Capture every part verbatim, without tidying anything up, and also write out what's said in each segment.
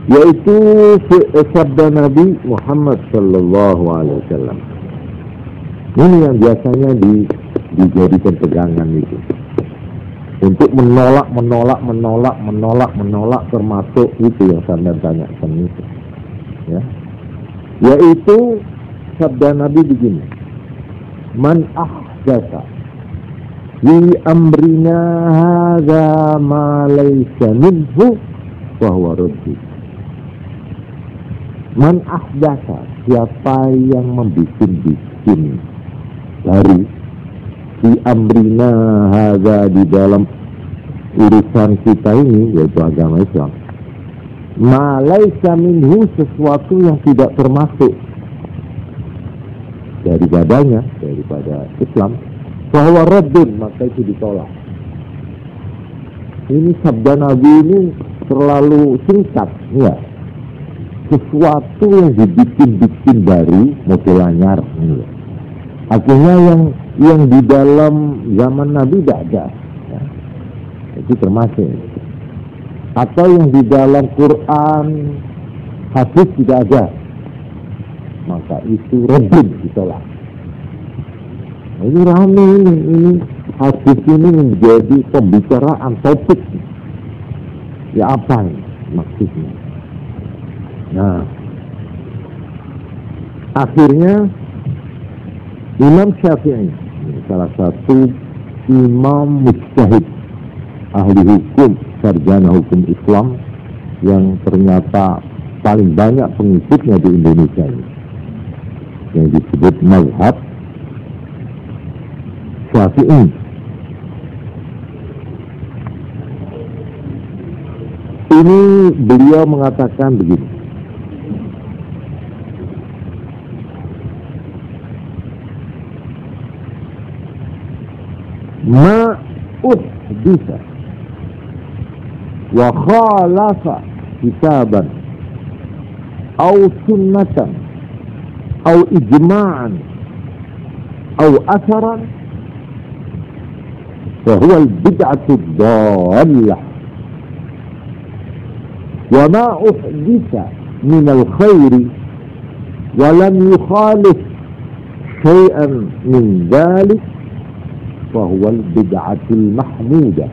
yaitu sabda Nabi Muhammad Sallallahu Alaihi Wasallam. Ini yang biasanya di, dijadikan pegangan itu untuk menolak, menolak, menolak, menolak, menolak, termasuk itu yang saya tanyakan itu, ya, yaitu sabda Nabi begini: Man ahdatsa fi amrina hadza ma laysa minhu fa huwa radd. Man ahdatsa, siapa yang membikin-bikin baru di amrina hadza, di dalam urusan kita ini, yaitu agama Islam, ma laisa minhu, sesuatu yang tidak termasuk daripadanya, daripada Islam, bahwa raddun, maka itu ditolak. Ini sabda Nabi ini terlalu singkat, ya. Sesuatu yang dibikin-bikin baru, model anyar, ya. Akhirnya yang yang di dalam zaman Nabi tidak ada, ya. Itu termasuk. Atau yang di dalam Quran, hadis tidak ada, maka itu raddun, ditolak. Nah, ini rame ini, ini hadis ini menjadi pembicaraan, topik. Ya apa ini maksudnya? Nah, akhirnya Imam Syafi'i, salah satu imam mujtahid, ahli hukum, sarjana hukum Islam yang ternyata paling banyak pengikutnya di Indonesia ini, yang disebut mazhab Syafi'i. Ini beliau mengatakan begini: Ma uhdisa wa khalafa kitaban au sunnatan au ijma'an au asaran fa huwa al-bid'atu ad-dallah, wa ma uhdisa min al-khairi wa lam yukhalif syai'an min dhalik fahuwa al-bid'atul mahmudah.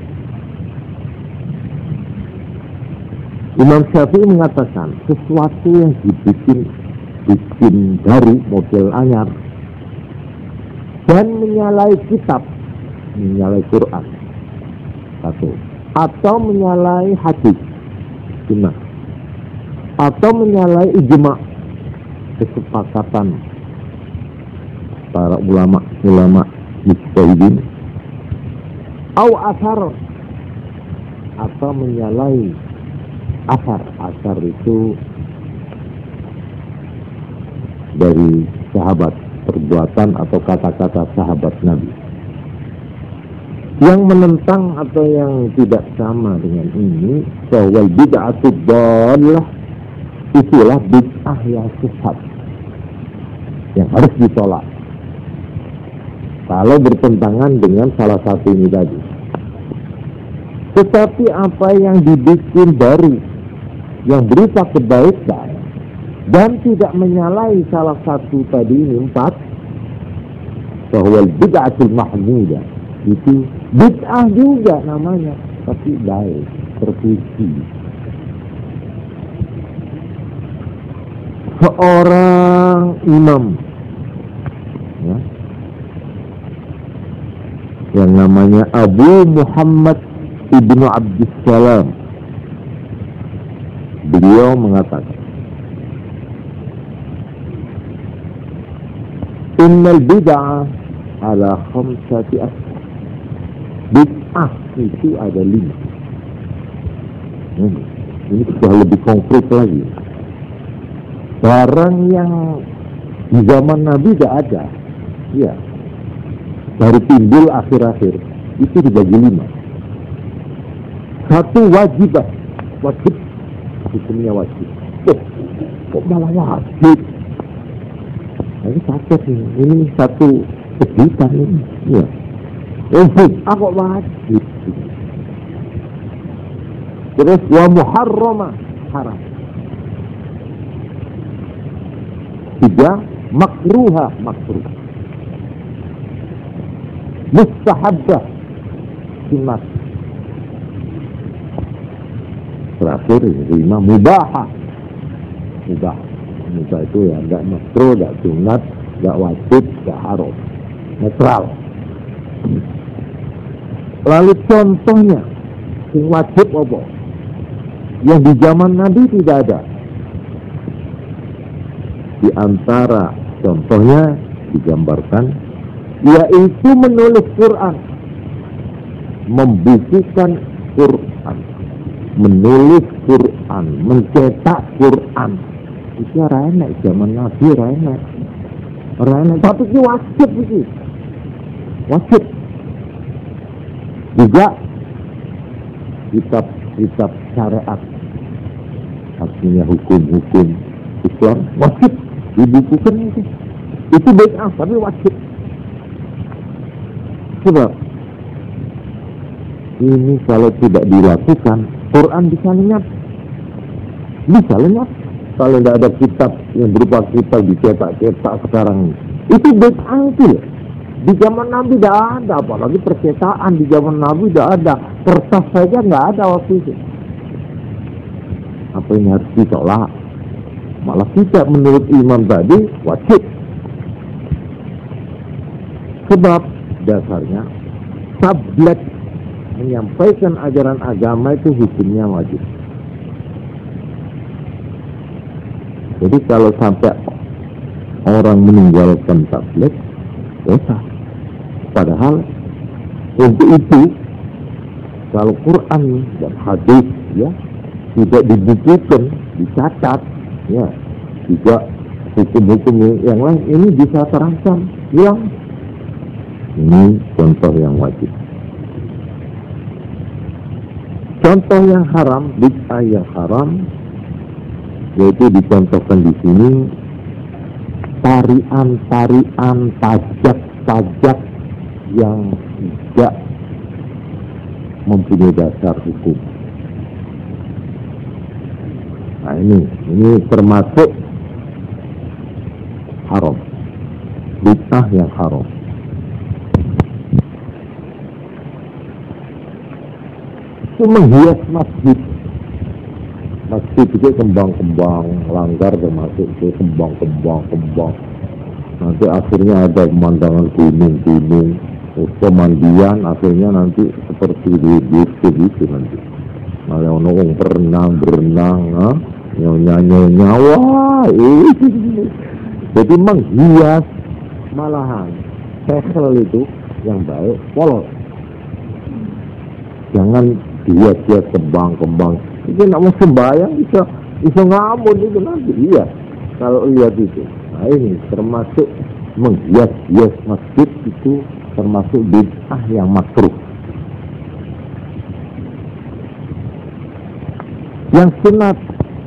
Imam Syafi'i mengatakan sesuatu yang dibikin bikin baru, model anyar, dan menyalahi kitab, menyalahi Quran, satu, atau menyalahi hadis, sunnah, atau menyalahi ijma', kesepakatan para ulama-ulama mujtahidin, au asar, atau menyalahi asar. Asar itu dari sahabat, perbuatan atau kata-kata sahabat Nabi yang menentang atau yang tidak sama dengan ini. Bahwa bid'atu dhallah, itulah bid'ah yang sesat yang harus ditolak kalau bertentangan dengan salah satu ini tadi. Tetapi apa yang dibikin baru, yang berupa kebaikan dan tidak menyalahi salah satu tadi ini, empat, bahwa bid'atul mahmudah, itu bid'ah juga namanya, tapi baik, terpuji. Seorang imam, ya, yang namanya Abu Muhammad Ibnu Abdussalam, beliau mengatakan, Innal bid'ah ala khamsati asar. Bid'ah itu ada lima. Hmm, ini sudah lebih konkret lagi. Barang yang di zaman Nabi tidak ada, ya, baru timbul akhir-akhir, itu dibagi lima. Satu, wajibah, wajib, hukumnya wajib. Oh, kok malah wajib? Nah, ini sakit nih, ini satu kejutan ini. Ya, oh, ah, kok wajib? Terus wa muharramah, haram. ketiga, makruha, makruh. Mustahabbah, sunnah. Terakhir yang kelima, mubahah. Mubah. Mubah itu ya enggak makruh, enggak sunat, enggak wajib, enggak haram. Netral. Lalu contohnya, yang wajib apa? Yang di zaman Nabi tidak ada. Di antara contohnya digambarkan, yaitu menulis Quran, membukukan Quran, menulis Quran, mencetak Quran. Itu enak zaman Nabi, enak, enak. Tapi itu wajib itu, wajib. Juga kitab-kitab syariat, artinya hukum-hukum Islam wajib dibukukan itu. Itu bid'ah tapi wajib. Sebab ini kalau tidak dilakukan, Quran bisa lenyap, bisa lenyap. Kalau tidak ada kitab yang berupa kitab dicetak-cetak sekarang, itu bid'ah itu. Di zaman Nabi tidak ada, apalagi percetakan di zaman Nabi tidak ada, kertas saja nggak ada waktu itu. Apa ini harus ditolak? Malah kita menurut imam tadi wajib. Sebab dasarnya tablet menyampaikan ajaran agama itu hukumnya wajib. Jadi kalau sampai orang meninggalkan tablet, dosa. Padahal untuk itu kalau Quran dan hadis ya tidak dibukukan, dicatat, ya juga hukum-hukum yang lain ini bisa terancam hilang. Ini contoh yang wajib. Contoh yang haram, bid'ah yang haram, yaitu dicontohkan di sini tarian-tarian, pajak-pajak yang tidak mempunyai dasar hukum. Nah ini, ini termasuk haram, bid'ah yang haram. Itu menghias masjid. Masjid itu kembang-kembang, langgar termasuk itu kembang-kembang, kembang. Nanti akhirnya ada pemandangan gunung-gunung, pemandian akhirnya nanti seperti di gitu nanti. Malah orang berenang, berenang, ah, nyonya-nyonya, wah, eh. Jadi menghias malahan sesel itu yang baik, polos. Jangan hias-hias kembang-kembang. Itu nak mau sembahyang bisa bisa ngamun itu nanti, iya. Kalau lihat itu, nah ini termasuk menghias-hias masjid itu termasuk bid'ah yang makruh. Yang sunat,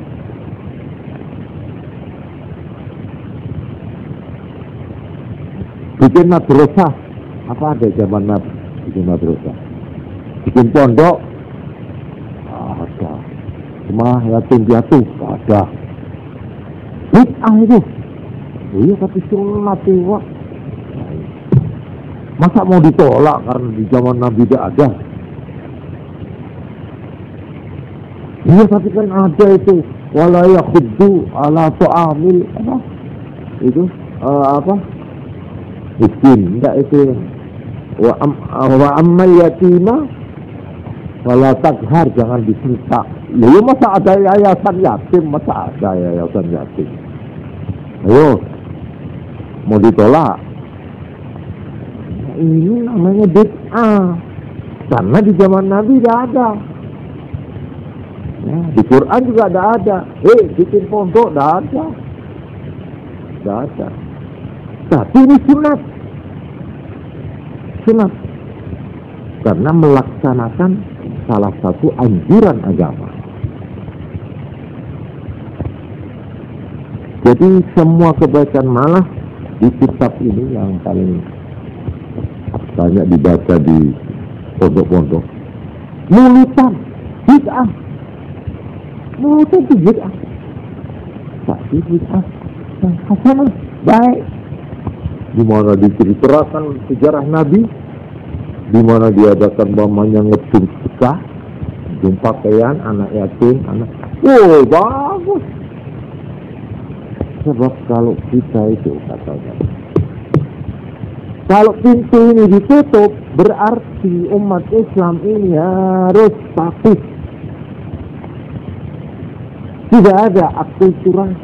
bikin madrasah, apa ada zaman Nabi bikin madrasah, bikin pondok, ada. Rumah yatim piatu, ada. Bid'ah itu. Oh iya tapi sunat itu. Masa mau ditolak karena di zaman Nabi tidak ada? Iya tapi kan ada itu. Wala yakhuddu ala ta'amil apa? Itu uh, apa? Miskin, enggak itu. Wa am wa ammal yatima wala taghar, jangan disentak. Lalu masa ada yayasan yatim, masa ada yayasan yatim? Ayo, mau ditolak? Ini namanya bid'ah. Karena di zaman Nabi tidak ada. Ya, di Quran juga tidak ada. Eh, bikin pondok tidak ada. Tidak ada. Tapi ini sunat. Sunat. Karena melaksanakan salah satu anjuran agama. Jadi semua kebaikan malah di kitab ini yang paling banyak dibaca di pondok-pondok. Mulutan, bid'ah. Mulutan itu bid'ah. Tapi bid'ah. hasanah, baik. Di mana diceritakan sejarah Nabi, di mana diadakan mamanya ngejum sedekah, ngejum pakaian, anak yatim, anak, oh bagus. Sebab kalau kita itu katanya, kalau pintu ini ditutup, berarti umat Islam ini harus statis. Tidak ada akulturasi.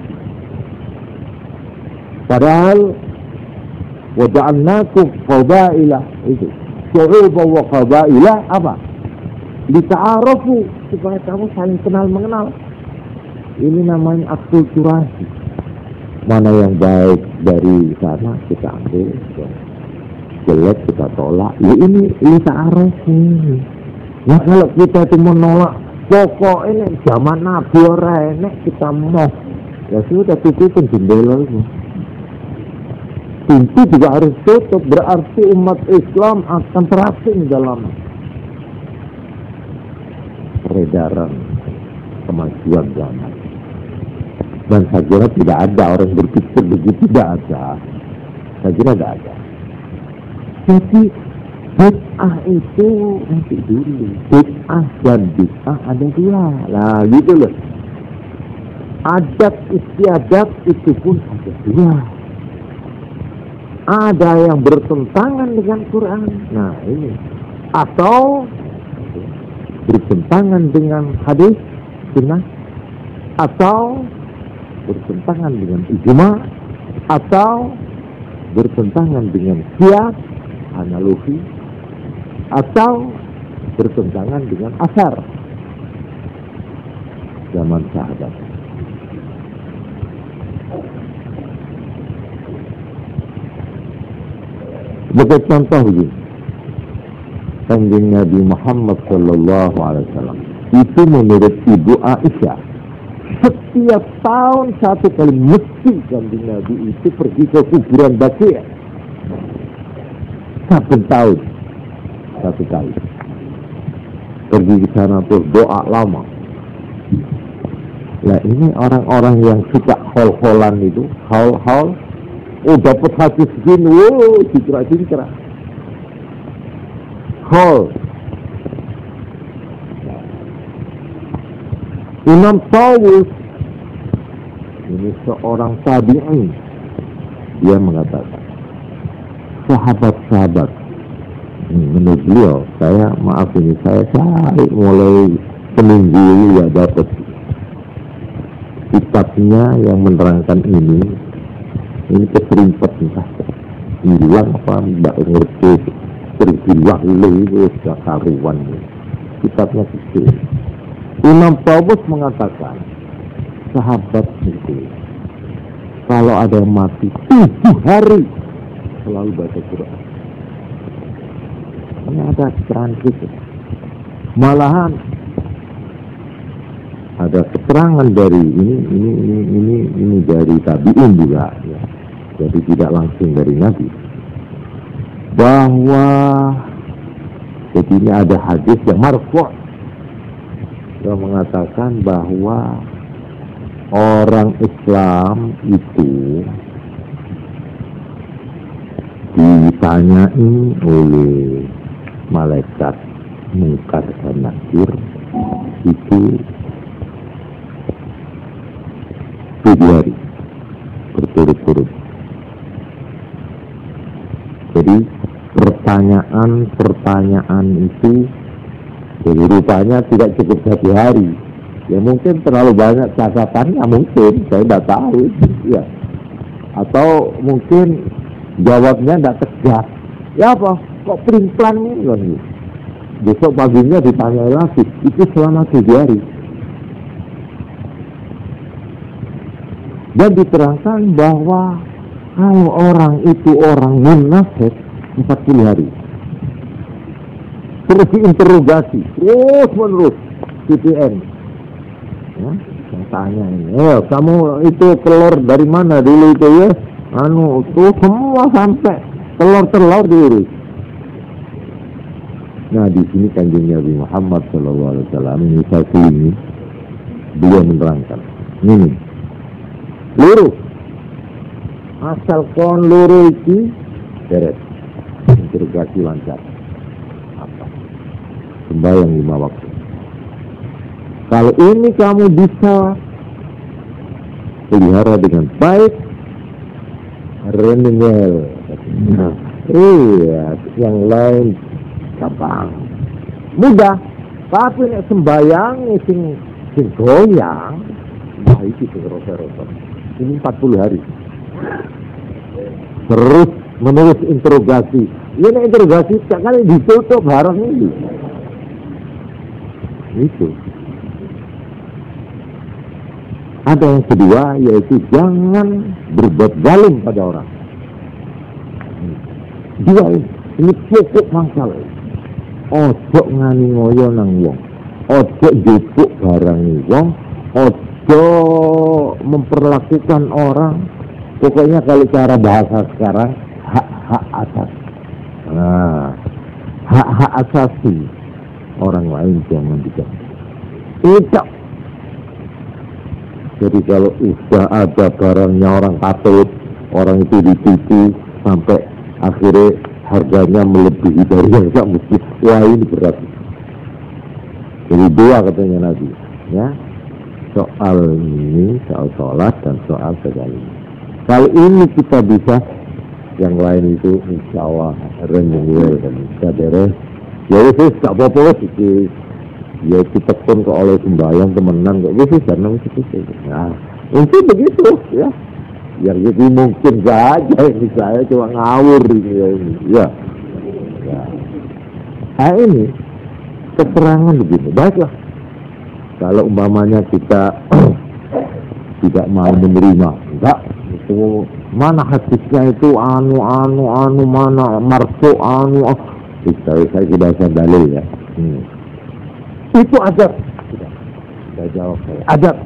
Padahal waja'alnakum qabaila itu syu'uban wa qabaila apa? Lita'arafu, supaya kamu saling kenal mengenal. Ini namanya akulturasi. Mana yang baik dari sana kita ambil, jelek kita tolak. Ya ini lita'arafu. Nah kalau kita itu menolak pokok ini zaman Nabi ora enek kita mau, ya sudah tutupin jendela itu. Pintu juga harus tutup, berarti umat Islam akan terasing dalam peredaran kemajuan zaman. Dan saya kira tidak ada orang berpikir begitu, tidak ada. Saya kira tidak ada. Jadi bid'ah itu nanti dulu. Bid'ah dan bid'ah ada dua. Lah gitu loh. Adat istiadat itu pun ada dua. Ada yang bertentangan dengan Quran. Nah ini. Atau bertentangan dengan hadis sunnah. Atau bertentangan dengan ijma. Atau bertentangan dengan qiyas, analogi. Atau bertentangan dengan asar zaman sahabat. Sebagai contoh begini, Kanjeng Nabi Muhammad Sallallahu Alaihi Wasallam itu menurut Ibu Aisyah setiap tahun satu kali mesti Kanjeng Nabi itu pergi ke kuburan Baqi'. Satu tahun satu kali pergi ke sana tuh doa lama. Nah ini orang-orang yang suka hol-holan itu, haul-haul, oh dapat hadis segini, wow, dikira-dikira hol. Imam Tawus ini seorang tabi'in, dia mengatakan sahabat-sahabat, menurut beliau, saya maaf ini saya cari mulai seminggu ya dapat kitabnya yang menerangkan ini. Ini keserimpet entah hilang apa tidak ngerti, terhilang itu sudah karuan. Kitabnya kecil. Imam Tawus mengatakan sahabat itu kalau ada yang mati tujuh hari selalu baca Quran. Ini ada keterangan itu. Malahan ada keterangan dari ini ini ini ini ini dari tabi'in juga ya. Jadi tidak langsung dari Nabi. Bahwa jadi ini ada hadis yang marfu' yang mengatakan bahwa orang Islam itu ditanyai oleh malaikat Munkar dan Nakir itu tujuh hari berturut-turut. Jadi pertanyaan-pertanyaan itu jadi rupanya tidak cukup satu hari. Ya mungkin terlalu banyak catatannya, mungkin saya tidak tahu ya. Atau mungkin jawabnya tidak tegas. Ya apa? Kok pelin-pelan ini? Besok paginya ditanya lagi. Itu selama tujuh hari. Dan diterangkan bahwa kalau orang itu orang munafik empat puluh hari. Terus diinterogasi terus menerus C P N. Ya, saya tanya ini, eh kamu itu telur dari mana dulu itu ya? Anu itu semua sampai telur-telur diurus. Nah di sini Kanjeng Nabi Muhammad Shallallahu Alaihi Wasallam ini satu ini beliau menerangkan ini lurus asal kon loro iki beres, interogasi lancar. Apa? Sembahyang lima waktu. Kalau ini kamu bisa pelihara dengan baik, renewal. Nah, iya, yang lain gampang, mudah. Tapi nek sembayang sing sing goyang, nah iki sing rasa-rasa. Ini empat puluh hari. Terus menerus interogasi. Ini interogasi sekali ditutup barang ini. Itu. Ada yang kedua, yaitu jangan berbuat zalim pada orang. Dua ini, ini pokok masalah. Ojo ngani ngoyo nang wong, ojo jupuk barang wong, ojo memperlakukan orang. Pokoknya kalau cara bahasa sekarang hak-hak asas. Nah, hak-hak asasi orang lain jangan diganggu. Tidak. Jadi kalau sudah ada barangnya orang patut, orang itu ditipu sampai akhirnya harganya melebihi dari yang tak mesti, wah ini berat. Jadi dua katanya Nabi, ya, soal ini, soal sholat dan soal sekali. Kalau ini kita bisa, yang lain itu insya Allah renewal dan bisa beres. Ya itu tak apa-apa sih. Ya kita pun kok oleh sembahyang temenan kok gitu karena itu. Nah, itu begitu ya. Yang jadi mungkin saja ini saya cuma ngawur ini ya. Ya. Ya. Nah ini keterangan begini. Baiklah. Kalau umpamanya kita tidak mau menerima, enggak, itu mana hadisnya itu anu anu anu mana marfu anu, oh, saya saya tidak bisa dalil ya. Hmm. Itu adab. Tidak. Tidak jawab saya. Adab.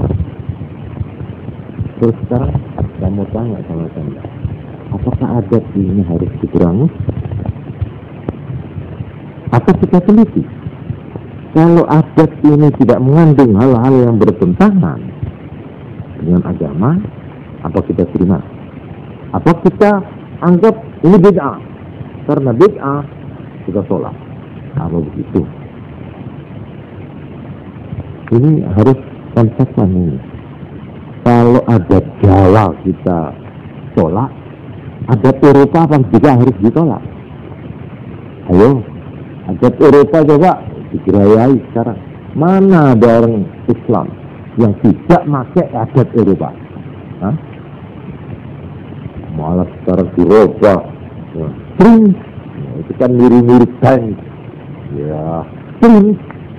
Terus sekarang saya mau tanya sama saya, apakah adab ini harus dikurangi? Atau kita teliti? Kalau adab ini tidak mengandung hal-hal yang bertentangan dengan agama, apa kita terima? Apa kita anggap ini bid'ah? Karena bid'ah kita sholat. Apa begitu? Ini harus konsepnya ini. Kalau ada Jawa kita tolak, ada Eropa apa juga harus ditolak. Ayo, ada Eropa coba digerayai sekarang. Mana ada orang Islam yang tidak pakai adat Eropa? Hah? Malah sekarang dirubah. Ya. Prince, ya, itu kan mirip-mirip tank. Ya, Prince.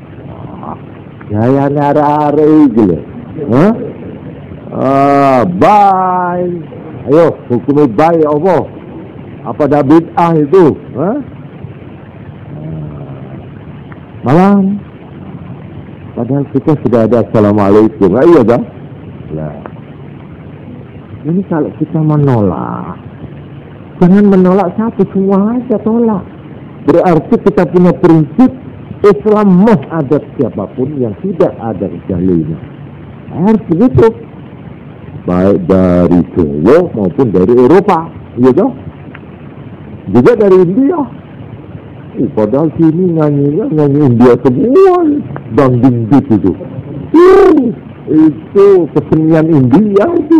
Gaya nara-ara gitu. Hah? Ah, bye. Ayo, hukumnya bye apa? Apa dah bid'ah itu? Hah? Malam. Padahal kita sudah ada assalamualaikum. Ah, iya dah. Ya. Ini kalau kita menolak, jangan menolak satu, semua aja tolak. Berarti kita punya prinsip Islam mah ada siapapun yang tidak ada dalilnya. Harus begitu. Baik dari Jawa maupun dari Eropa, iya toh? Juga dari India. Oh, padahal sini nyanyinya nyanyi India semua, Bang Dingdit itu. Uh, itu kesenian India itu.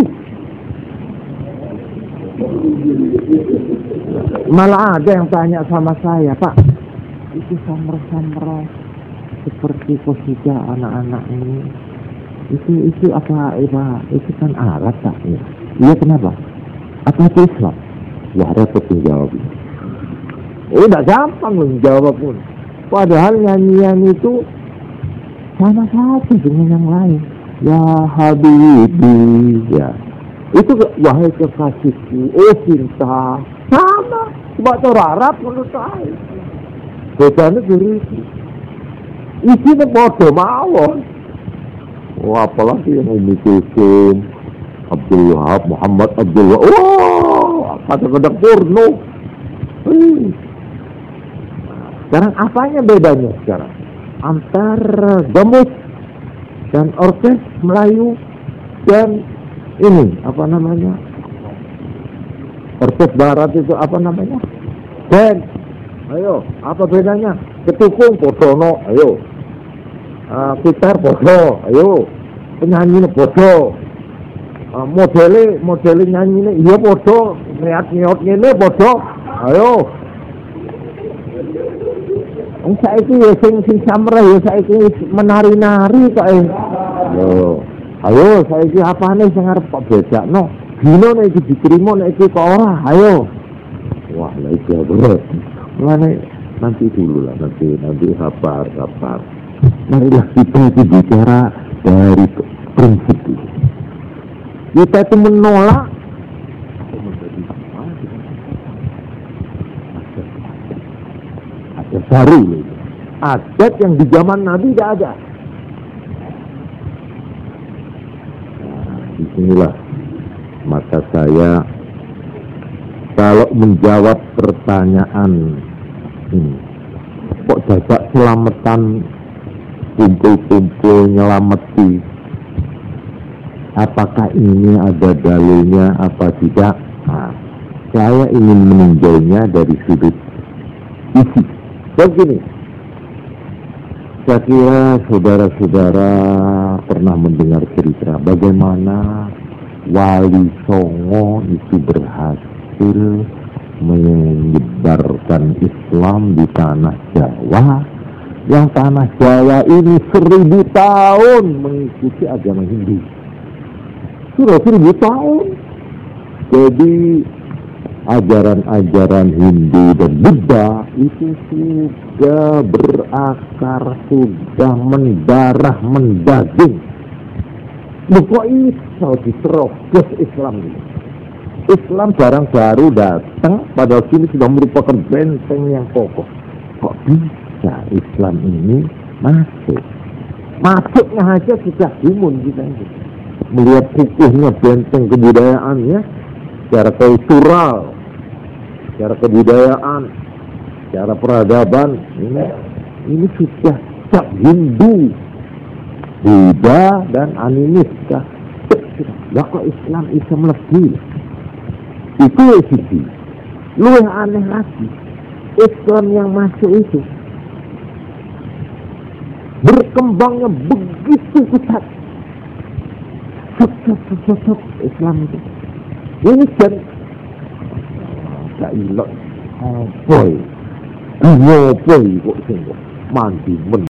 Malah ada yang tanya sama saya, Pak, itu samar-samar seperti kosida anak-anak ini, itu itu apa apa itu kan alat tak ya? Iya kenapa? Apa itu Islam? Wah repot menjawab. Oh tidak gampang menjawab pun. Padahal nyanyian itu sama saja dengan yang lain. Ya Habibi, ya itu wahai kekasihku, oh cinta, sama. Cuma orang Arab menurut saya. Bedanya diri isinya bodoh mawon. Oh, apalagi yang Umi Kulsum, Abdul Wahab, Muhammad Abdul Wahab. Oh, kadang-kadang porno. Hmm. Sekarang apanya bedanya sekarang? Antara gamus dan orkes Melayu dan ini, apa namanya? Persis barat itu apa namanya? Ben. Ayo, apa bedanya? Ketukung podono, ayo. Uh, gitar podo, ayo. Penyanyi podo. Uh, modele, modele nyanyi ini, iya podo. Niat-niat ini podo, ayo. Saiki ya sing sing samra ya saiki menari-nari kok eh. Yo. Ayo saiki apane sing arep kok bedakno? Dino nek iki diterima nek iki kok ora. Ayo. Wah, lha iki bener. Mulane nanti dulu lah, nanti nanti sabar, sabar. Marilah kita itu bicara dari prinsip itu. Kita itu menolak baru, adat yang di zaman Nabi tidak ada. Nah, disinilah maka saya kalau menjawab pertanyaan ini, kok dadak selamatan kumpul-kumpul nyelameti, apakah ini ada dalilnya apa tidak? Nah, saya ingin meninjaunya dari sudut isi. Begini, saya kira saudara-saudara pernah mendengar cerita bagaimana Wali Songo itu berhasil menyebarkan Islam di tanah Jawa, yang tanah Jawa ini seribu tahun mengikuti agama Hindu. Sudah seribu tahun. Jadi ajaran-ajaran Hindu dan Buddha itu sudah berakar, sudah mendarah, mendaging. Bukan iso diterobos Islam ini. Islam barang baru datang, padahal sini sudah merupakan benteng yang kokoh. Kok bisa Islam ini masuk? Masuknya aja sudah gumun kita ini. Melihat kukuhnya benteng kebudayaannya, secara kultural, secara kebudayaan, secara peradaban, ini ini sudah cap Hindu, Buddha dan animis. Lah kok Islam bisa melebihi? Itu sisi. Lu yang aneh lagi, Islam yang masuk itu berkembangnya begitu pesat. Sop, sop, sop, sop, Islam itu. Ini kan tak ilok boy, boy kok sih mandi men